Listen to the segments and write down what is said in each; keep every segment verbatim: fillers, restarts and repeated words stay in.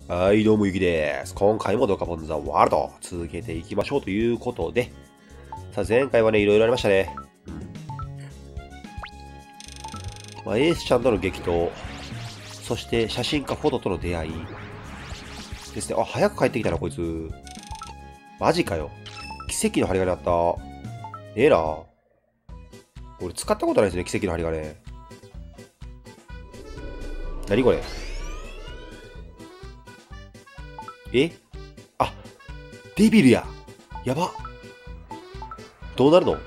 はい、どうもゆきです。今回もドカポンザワールド続けていきましょうということで、さあ前回はね、いろいろありましたね。うん。まあ、エースちゃんとの激闘、そして写真家フォトとの出会いですね。あ、早く帰ってきたな、こいつ。マジかよ。奇跡の針金あった。ええな。俺使ったことないですね、奇跡の針金。何これ。えあ、デビルや。やば。どうなるの？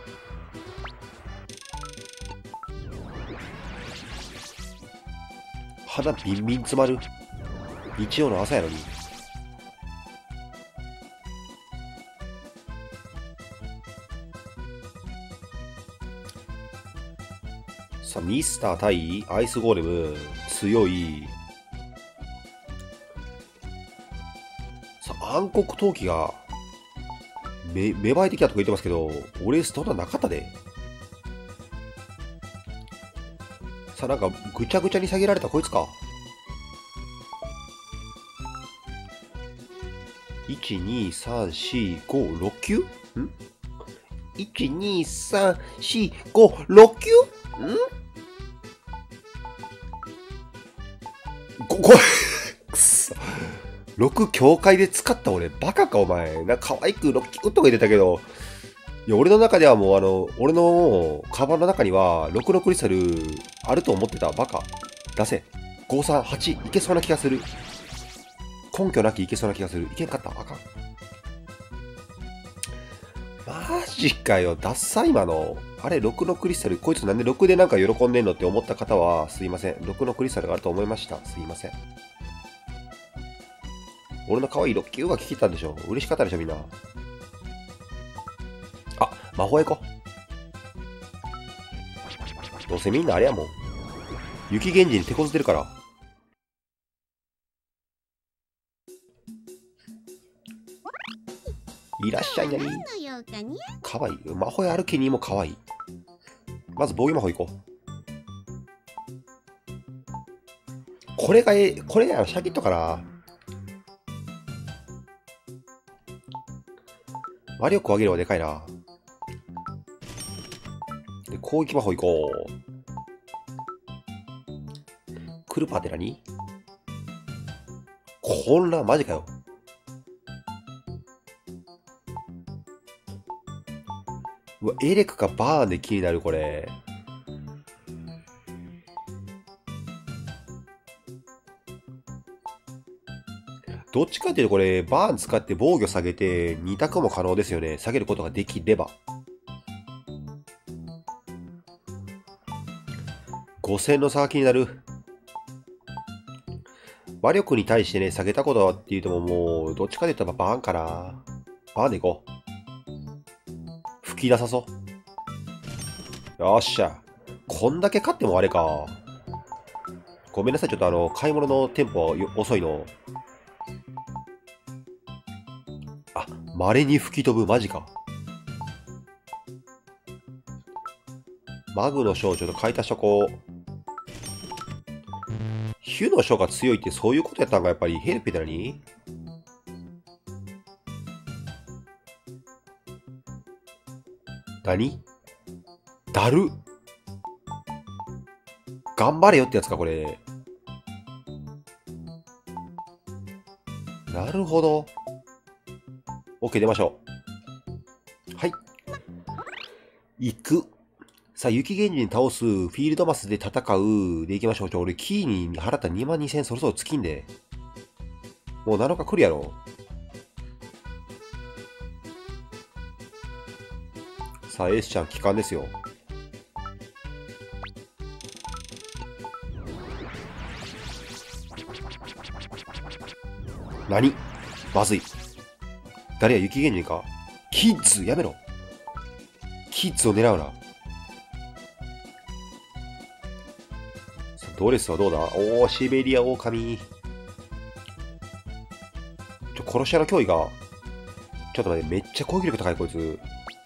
鼻ビンビン詰まる。日曜の朝やのに。さあ、ミスター対アイスゴーレム。強い。さあ、暗黒陶器がめ芽生えてきたとか言ってますけど、俺そんななかったで。さあ、なんかぐちゃぐちゃに下げられたこいつか。いち、に、さん、し、ご、ろっ級ん ?いち、に、さん、し、ご、ろっ級ん ?ご、ご、くそ。ろく境界で使った俺、バカかお前。な、可愛くろっ級とか言ってたけど、いや、俺の中ではもうあの、俺のカバンの中にはろくのクリスタルあると思ってた。バカ。出せ。ご、さん、はち、いけそうな気がする。根拠なきいけそうな気がする。いけんかった。あかん。マジかよ。ダッサ今の。あれ、ろくのクリスタル。こいつなんでろくでなんか喜んでんのって思った方は、すいません。ろくのクリスタルがあると思いました。すいません。俺の可愛いろっ級が聞きたんでしょ。嬉しかったでしょ、みんな。あ、魔法へ行こう。どうせみんなあれやもん。雪源氏に手こずってるから。いらっしゃいなり。かわいい。魔法へ歩きにもかわいい。まず防御魔法行こう。これがえ、これや、シャキットかな。魔力を上げればでかいな。で、攻撃魔法行こう。クルパーって何？混乱、マジかよ。うわ、エレクかバーンで気になる、これ。どっちかっていうとこれ、バーン使って防御下げてに択も可能ですよね。下げることができれば。ごせんの差が気になる。魔力に対してね、下げたことって言うとももう、どっちかで言ったらバーンかな。バーンでいこう。吹き出さそう。よっしゃ。こんだけ勝ってもあれか。ごめんなさい、ちょっとあの、買い物のテンポ遅いの。あ、稀に吹き飛ぶ、マジか。マグの書、ちょっと買い足しとこう。ヒュの書が強いってそういうことやったんか、やっぱり。ヘルペって何？何？だる。頑張れよってやつか、これ。なるほど。OK、出ましょう。はい。行く。さあ、雪源氏に倒す、フィールドマスで戦う、で行きましょう。ちょ、俺、キーに払ったにまんにせんそろそろ尽きんで。もうなのか来るやろ。さあ、エースちゃん、帰還ですよ。何？まずい。誰や、雪源氏か？キッズやめろ。キッズを狙うな。ドレスはどうだ？おー、シベリア狼。ちょ、殺し屋の脅威が。ちょっと待って、めっちゃ攻撃力高い、こいつ。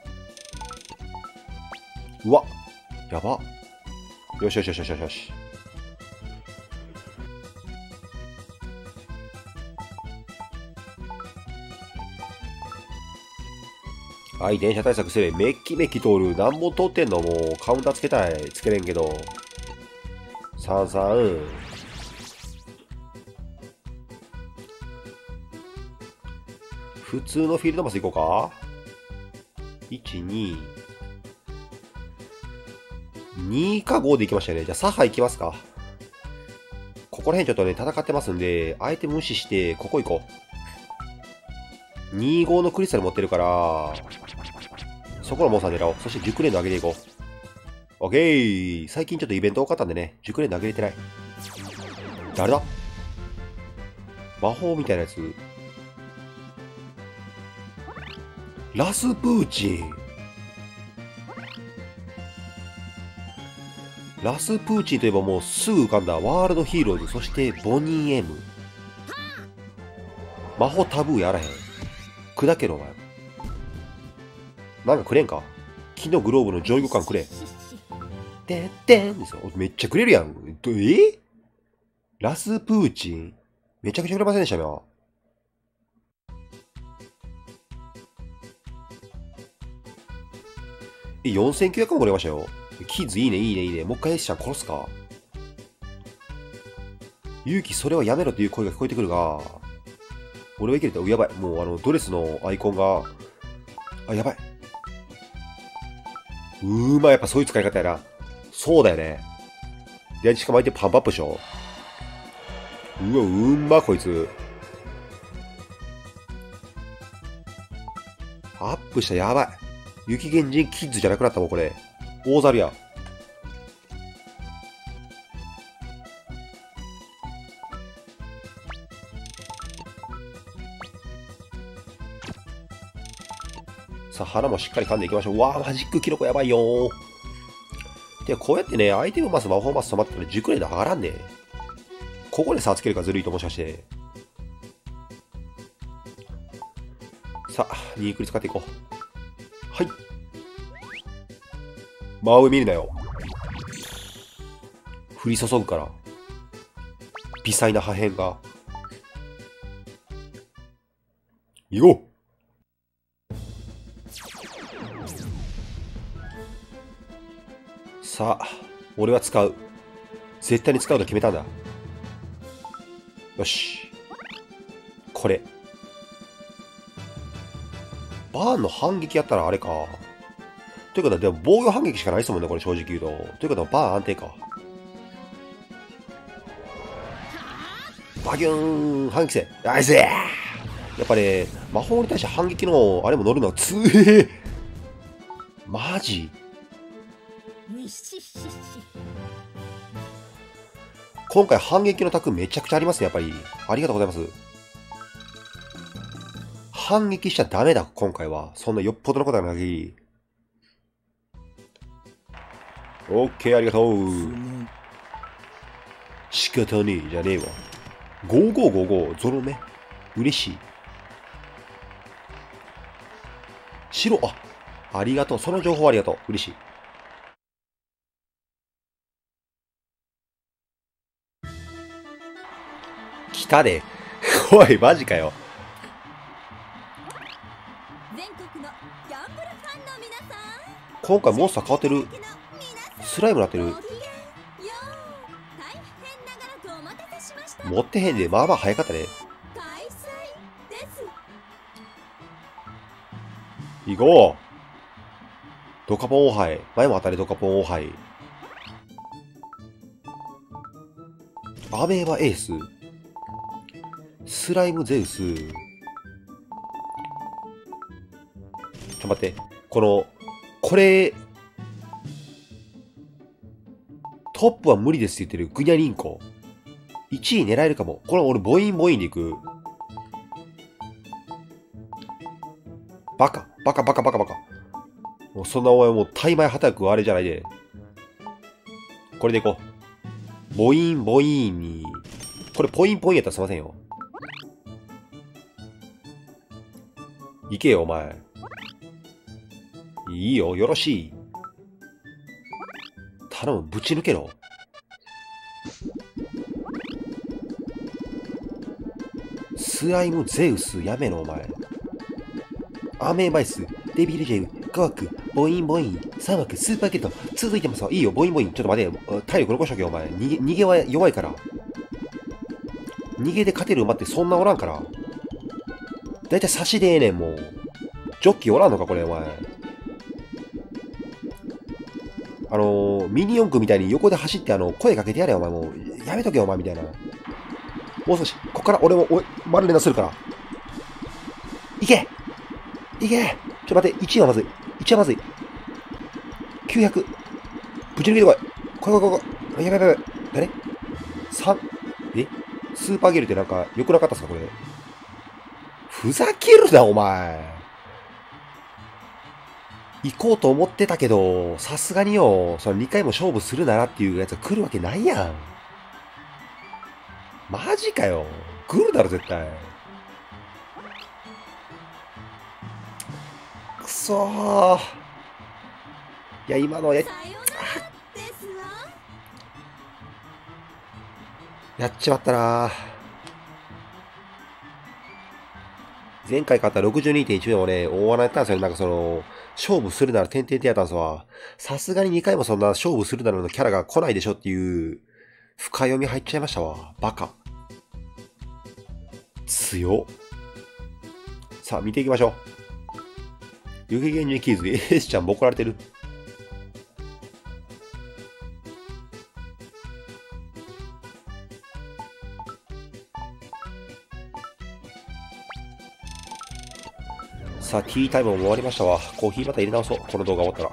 うわ。やば。よしよしよしよしよし。 はい、電車対策せれ。めっきめっき通る。何本通ってんの？もうカウンターつけたい。つけれんけど。さんさん。普通のフィールドマス行こうか。いち、に。にかごで行きましたね。じゃあ、サハ行きますか。ここら辺ちょっとね、戦ってますんで、アイテム無視して、ここ行こう。に号のクリスタル持ってるから、そこのモンスター狙おう。そして熟練度上げていこう。オッケー。最近ちょっとイベント多かったんでね、熟練度上げれてない。誰だ？魔法みたいなやつ。ラスプーチン。ラスプーチンといえばもうすぐ浮かんだワールドヒーローズ、そしてボニー エム。魔法タブーやらへん。砕けろお前。なんかくれんか。木のグローブの上位互換くれ。てってんですよ。めっちゃくれるやん。え？ラスプーチンめちゃくちゃくれませんでしたよ。え、よんせんきゅうひゃくもくれましたよ。キッズいいねいいねいいね。もう一回エッシャー殺すか。勇気それはやめろという声が聞こえてくるが、俺はいけると、やばい。もうあのドレスのアイコンが、あ、やばい。うーま、やっぱそういう使い方やな。そうだよね。で、しかも相手パンプアップでしょ。うわ、うんま、こいつ。アップした、やばい。雪原人キッズじゃなくなったもん、これ。大猿や。さあ、腹もしっかり噛んでいきましょう。うわー、マジックキノコやばいよー。で、こうやってね、アイテムマス、魔法マス止まったら熟練度上がらんね。ここで差つけるかずるいともしかして。さあ、ニークリ使っていこう。はい。真上見るなよ。降り注ぐから。微細な破片が。いこう。さあ、俺は使う。絶対に使うと決めたんだ。よし。これ。バーンの反撃やったらあれか。ということは、でも防御反撃しかないですもんね、これ正直言うと。ということは、バーン安定か。バギューン反撃せナイス。やっぱね、魔法に対して反撃のあれも乗るのはつえ。マジ今回反撃の卓めちゃくちゃありますね、やっぱり。ありがとうございます。反撃しちゃダメだ、今回は。そんなよっぽどのことがな限り。オッケー、ありがとう。仕方ねえ、じゃねえわ。ごーごーごーごー、ゾロ目。嬉しい。白、あ、ありがとう。その情報ありがとう。嬉しい。来たで。おい、マジかよ。今回モンスター変わってる。スライムなってる。持ってへんで、まあまあ早かったね。行こう。ドカポンオハイ。前も当たりドカポンオハイ。アメーバエース。スライムゼウス。ちょ、待って。この、これ、トップは無理ですって言ってるグニャリンコ。いちい狙えるかも。これ俺、ボインボインでいく。バカ。バカバカバカバカ。もうそんなお前もう、大枚はたくあれじゃないで。これでいこう。ボインボインに。これポインポインやったらすいませんよ。行けよ、お前。いいよ、よろしい。頼む、ぶち抜けろ。スライムゼウス、やめろ、お前。アメーバイス。 デビルジェイ、ご枠、ボインボイン、さん枠、スーパーゲット、続いてますわ。いいよ、ボインボイン。ちょっと待てよ。体力残しとけよ、お前。逃げ、逃げは弱いから。逃げで勝てる馬ってそんなおらんから。だいたい差しでええねん、もう。ジョッキーおらんのか、これ、お前。あのー、ミニ四駆みたいに横で走って、あの、声かけてやれよ、お前。もう、やめとけよ、お前、みたいな。もう少し、こっから俺も、おい、丸連打するから。いけいけちょっと待って、いちいはまずい。いちいはまずい。きゅうひゃく。ぶち抜けてこい。こいこいこいこい。やばいやばいやばい。誰 ?さん。えスーパーゲルってなんか、良くなかったっすかこれ。ふざけるな、お前。行こうと思ってたけど、さすがによ、そのにかいも勝負するならっていうやつが来るわけないやん。マジかよ。来るだろ、絶対。くそー。いや、今のや、やっちまったなー。前回勝った ろくじゅうにてんいち でもね、大穴やったんですよね。なんかその、勝負するなら点々点やったんですわ。さすがににかいもそんな勝負するならのキャラが来ないでしょっていう、深読み入っちゃいましたわ。バカ。強っ。さあ、見ていきましょう。湯気源氏キーズ、エースちゃんボコられてる。さあ、ティータイムも終わりましたわ。コーヒーまた入れ直そう。この動画終わったら。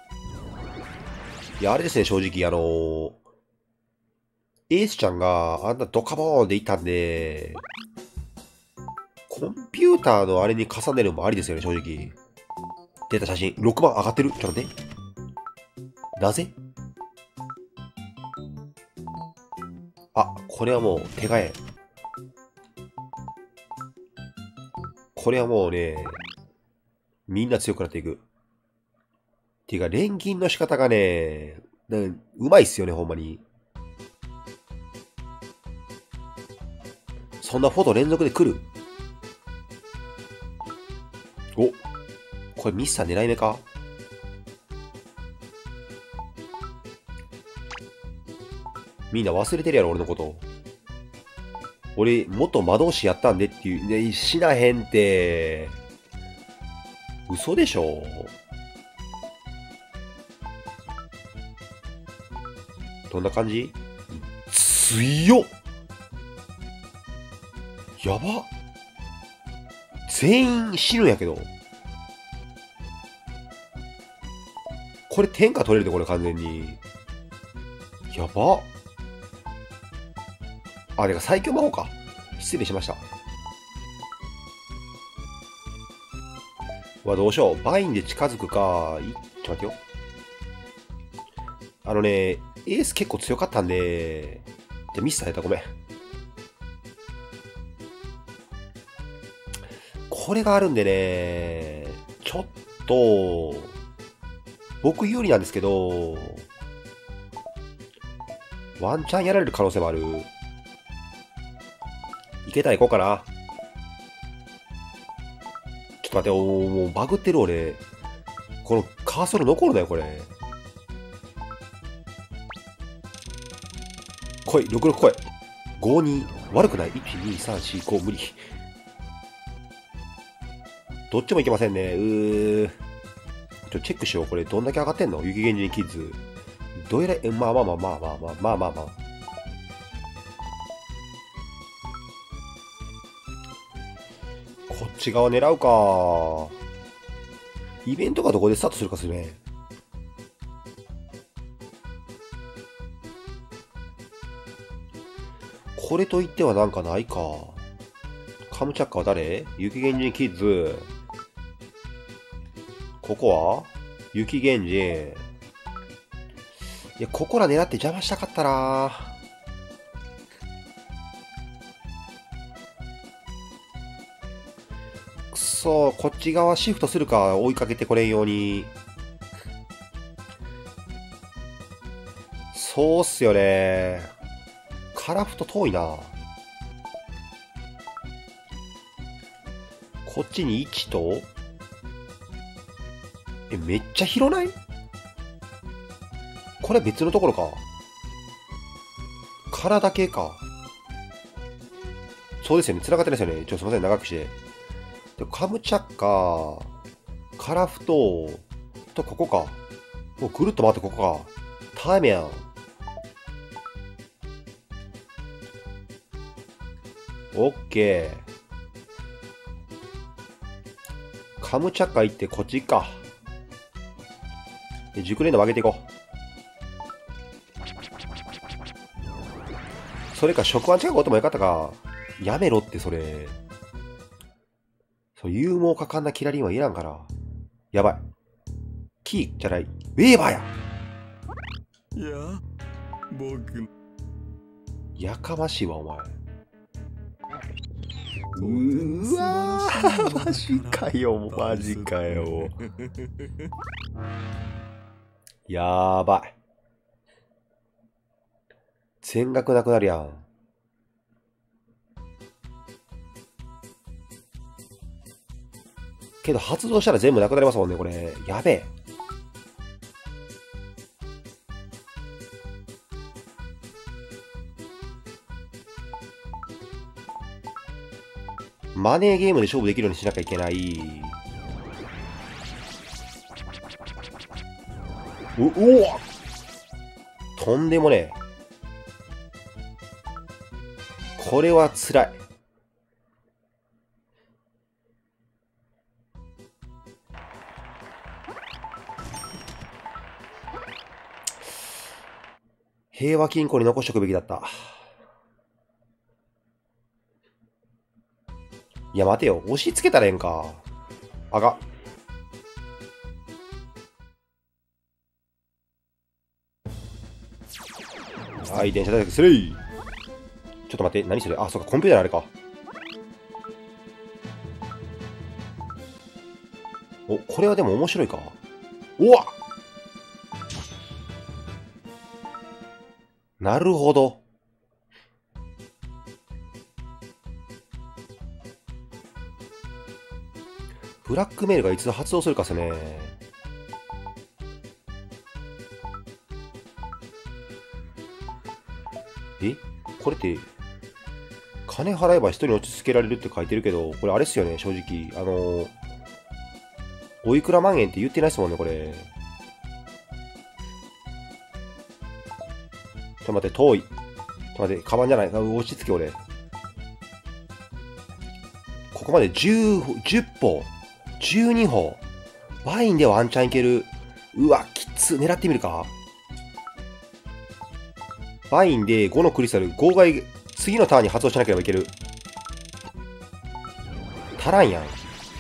いや、あれですね、正直、あのー、エースちゃんがあんなドカボーンでいったんで、コンピューターのあれに重ねるのもありですよね、正直。出た写真。ろくばん上がってる。ちょっと待って。なぜあ、これはもう手がえ。これはもうね、みんな強くなっていく。ていうか、錬金の仕方がね、うまいっすよね、ほんまに。そんなフォト連続で来るお、これミスター狙い目かみんな忘れてるやろ、俺のこと。俺、元魔導士やったんでっていう、ね、しなへんって。嘘でしょどんな感じ強っやば全員死ぬんやけど。これ天下取れるで、これ完全に。やばあ、れが最強魔法か。失礼しました。うわ、どうしよう。バインで近づくか。いちょっと待ってよ。あのね、エース結構強かったんで、じゃ、ミスされた。ごめん。これがあるんでね、ちょっと、僕有利なんですけど、ワンチャンやられる可能性もある。いけたら行こうかな。ちょっと待って、おー、もうバグってる俺。このカーソル残るなよ、これ。来い、ろくろく来い。ごに。悪くない ?いち、に、さん、し、ご、無理。どっちもいけませんね。うー。ちょ、チェックしよう。これ、どんだけ上がってんの雪源氏キッズ。どえらい、まあまあまあまあまあまあまあまあまあ。こっち側狙うか。イベントがどこでスタートするかするね。これといってはなんかないか。カムチャッカは誰雪源氏キッズ。ここは雪源氏。いや、ここら狙って邪魔したかったな。くそ、こっち側シフトするか、追いかけてこれんように。そうっすよね。カラフト遠いな。こっちにいちと、 え、めっちゃ広ない？これ別のところか。体系か。そうですよね。繋がってないですよね。ちょ、すいません。長くして。で、カムチャッカ、カラフト、と、ここか。もうぐるっと回ってここか。タイメン。オッケー。カムチャッカ行ってこっち行くか。で、熟練度上げていこう。それか、触腕近くおってもよかったか。やめろって、それ。そう、勇猛果敢なキラリンはいらんから。やばい。キーじゃない。ウェーバーや。 いや、僕。 やかましいわ、お前。うーわー、マジかよ、マジかよ。やーばい。全額なくなるやん。けど発動したら全部なくなりますもんね、これ。やべえ。マネーゲームで勝負できるようにしなきゃいけない。う、うわとんでもねえ。これは辛い。平和金庫に残しとくべきだった。いや、待てよ。押し付けたらええんか。あが。はい、電車対策するい。ちょっと待って、何それ？あ、そっか、コンピューターのあれか。お、これはでも面白いか。うわっ！なるほど。ブラックメールがいつ発動するかっすね。え？これって、金払えば人に落ち着けられるって書いてるけど、これあれっすよね、正直。あのー、おいくら万円って言ってないっすもんね、これ。ちょっと待って、遠い。ちょっと待って、カバンじゃない。落ち着け、俺。ここまでじゅう、じゅっぽ、じゅうにほ。ワインでワンチャンいける。うわ、きつ。狙ってみるか。ワインでごのクリスタル、号外、次のターンに発動しなければいける。足らんやん。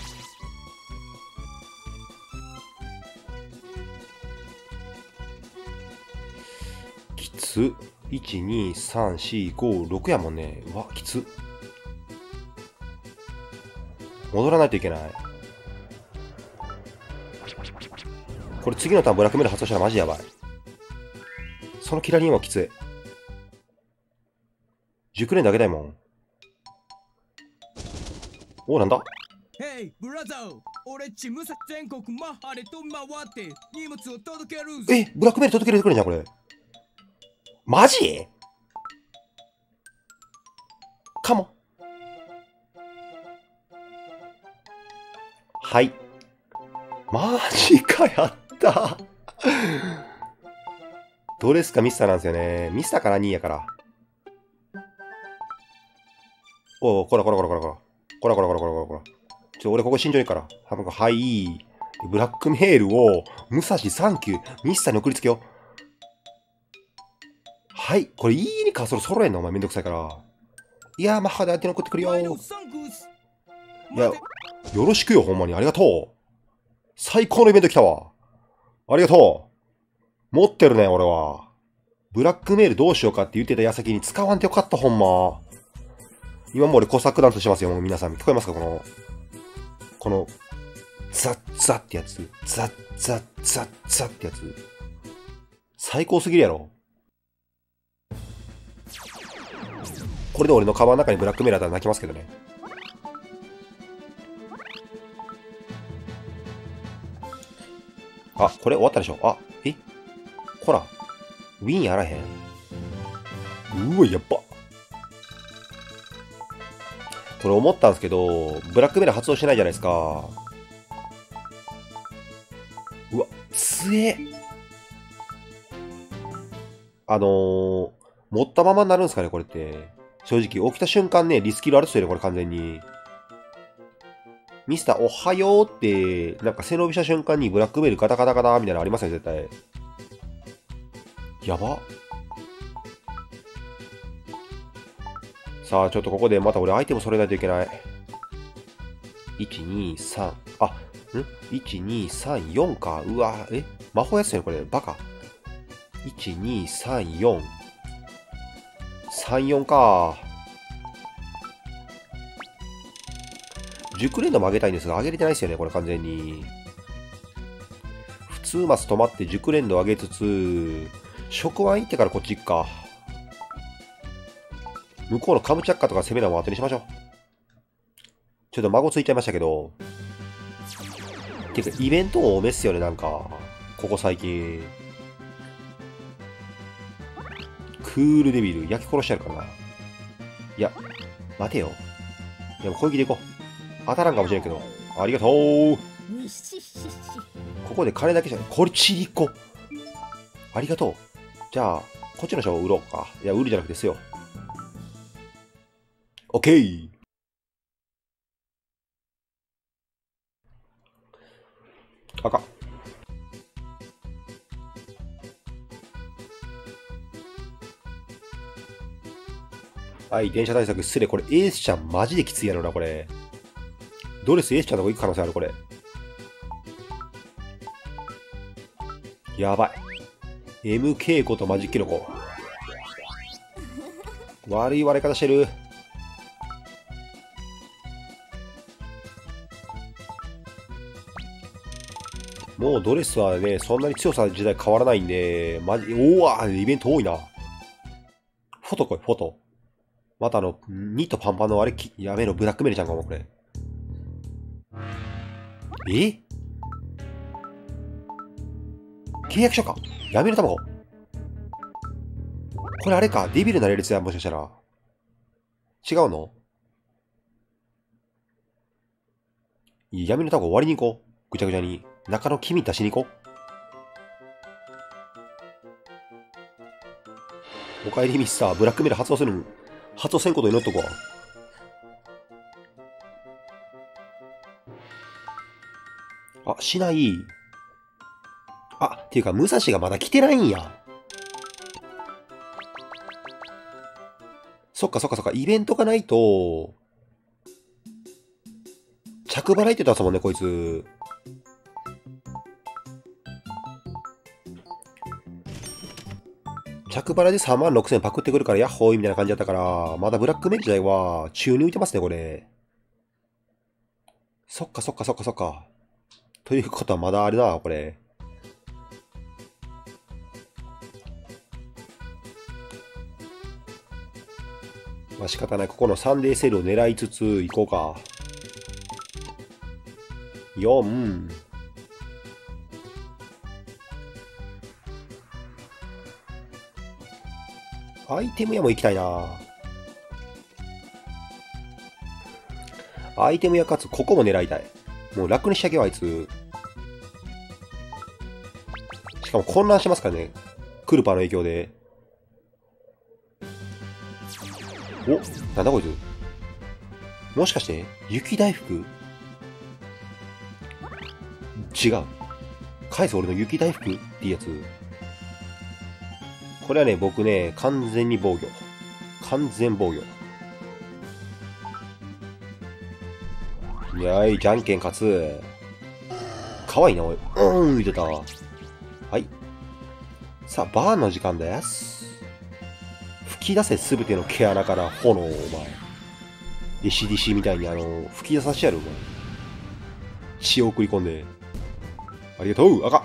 きつ。いち、に、さん、し、ご、ろくやもんね。うわ、きつ。戻らないといけない。これ次のターンブラックメール発動したらマジやばい。そのキラリンはきつい。熟練であげたいもん。お、なんだ？ ヘイ、ブラザー、俺っちムサ全国マッハで飛び回って荷物を届けるぞ。 え、ブラックメール届けてくれんじゃん、これ。マジ？かも。はい。マジか、やったどれですか、ミスターなんですよね。ミスターからにいやから。おお、こらこらこらこらこら。こらこらこらこらこらこら。ちょ、俺ここ慎重にから。はい。ブラックメールを、武蔵サンキュー、ミスターに送りつけよう。はい。これ、いいにカーソル揃えんのお前めんどくさいから。いやー、マッハで相手に送ってくるよ。いや、よろしくよ、ほんまに。ありがとう。最高のイベント来たわ。ありがとう。持ってるね、俺は。ブラックメールどうしようかって言ってた矢先に使わんてよかった、ほんま。今も俺コサックダンスしてますよ、もう皆さん。聞こえますかこの、この、ザッザッってやつ。ザッザッザッザッってやつ。最高すぎるやろ。これで俺のカバンの中にブラックメールあったら泣きますけどね。 あ、これ終わったでしょ。あ、えこら。ウィンやらへん。うわ、やっば。これ思ったんですけど、ブラックメラ発動してないじゃないですか。うわ、つえ。あのー、持ったままになるんですかね、これって。正直、起きた瞬間ね、リスキルあるっすよね、これ完全に。ミスターおはようって、なんか背伸びした瞬間にブラックメールガタガタガタみたいなのありますよね、絶対。やば。さあ、ちょっとここでまた俺アイテム揃えないといけない。いち、に、さん。あ、ん ?いち、に、さん、よんか。うわ、え魔法やつね、これ。バカ。いち、に、さん、よん。さん、よんか。熟練度も上げたいんですが、上げれてないですよね、これ完全に。普通マス止まって熟練度上げつつ、触腕行ってからこっち行くか。向こうのカムチャッカとか攻めるのも後にしましょう。ちょっと孫ついちゃいましたけど。てか、イベントも多めっすよね、なんか。ここ最近。クールデビル、焼き殺してやるからな。いや、待てよ。でも攻撃でいこう。当たらんかもしれんけど。ありがとう。ここで金だけじゃない。これちりっこ。ありがとう。じゃあ、こっちの書を売ろうか。いや、売るじゃなくてですよ。オッケー。赤。はい、電車対策失礼。これ、エースちゃんマジできついやろな、これ。ドレスエースちゃんのとこ行く可能性ある、これ。やばい。エムケー ことマジッキノコ。悪い割れ方してる。もうドレスはね、そんなに強さ自体変わらないんで、マジ、おわイベント多いな。フォト来い、フォト。またあの、ニットパンパンのあれ、やめろ、ブラックメルちゃんかも、これ。え契約書か。やめる卵。これあれか、デビルなれるやつや、もしかしたら。違うのやめる卵割りに行こう。ぐちゃぐちゃに。中の黄身出しに行こう。おかえりミスター、ブラックメル発動するの。発動せんこと祈っとこう。あ、しない。あ、っていうか、武蔵がまだ来てないんや。そっかそっかそっか、イベントがないと、着払いって言ったんですもんね、こいつ。着払いでさんまんろくせんパクってくるからヤッホーイみたいな感じだったから、まだブラックメン自体は宙に浮いてますね、これ。そっかそっかそっかそっか。ということはまだあるな、これ。まあ仕方ない。ここのサンデーセールを狙いつつ行こうか。よん。アイテム屋も行きたいな。アイテム屋かつ、ここも狙いたい。もう楽にしてあげよう、あいつ。しかも混乱してますからね。クルパーの影響で。お、なんだこいつ。もしかして、雪大福違う。返せ俺の雪大福っていうやつ。これはね、僕ね、完全に防御。完全防御。いやーい、じゃんけん勝つ。かわいいな、おい。うーん、言ってた。はい。さあ、バーンの時間です。吹き出せすべての毛穴から炎を、お前。エーシーディーシー みたいに、あの、吹き出させてやる、お前。血を送り込んで。ありがとう、赤。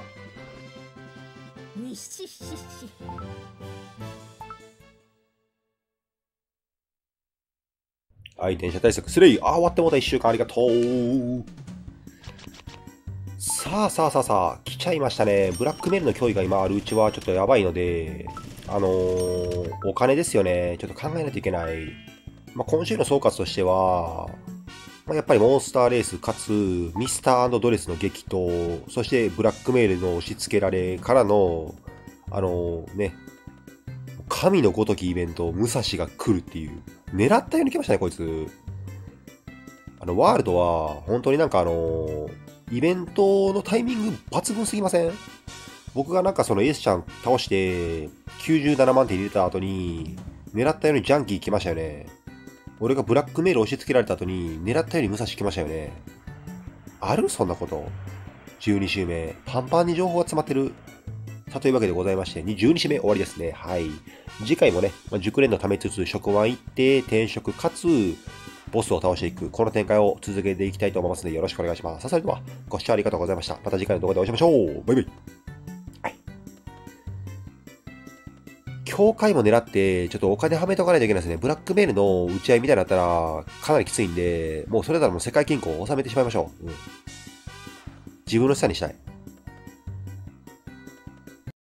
はい、電車対策スレイ。あー、終わってもうたいっしゅうかんありがとう。ささあさあさあさあ、来ちゃいましたね。ブラックメールの脅威が今あるうちはちょっとやばいので、あのー、お金ですよね。ちょっと考えないといけない。まあ、今週の総括としては、まあ、やっぱりモンスターレースかつミスタードレスの激闘、そしてブラックメールの押し付けられからの、あのー、ね、神のごときイベント、武蔵が来るっていう、狙ったように来ましたね、こいつ。あの、ワールドは、本当になんかあのーイベントのタイミング抜群すぎません？僕がなんかそのエースちゃん倒してきゅうじゅうななまん手入れた後に狙ったようにジャンキー来ましたよね。俺がブラックメール押し付けられた後に狙ったように武蔵来ましたよね。あるそんなこと。じゅうに週目。パンパンに情報が詰まってる。さあというわけでございまして、じゅうに週目終わりですね。はい。次回もね、まあ、熟練のためつつ職場行って転職かつボスを倒していく、この展開を続けていきたいと思いますので、よろしくお願いします。さあ、それでは、ご視聴ありがとうございました。また次回の動画でお会いしましょう。バイバイ。はい。境界も狙って、ちょっとお金はめとかないといけないですね。ブラックメールの打ち合いみたいになったら、かなりきついんで、もうそれならもう世界均衡を収めてしまいましょう。うん。自分の下にしたい。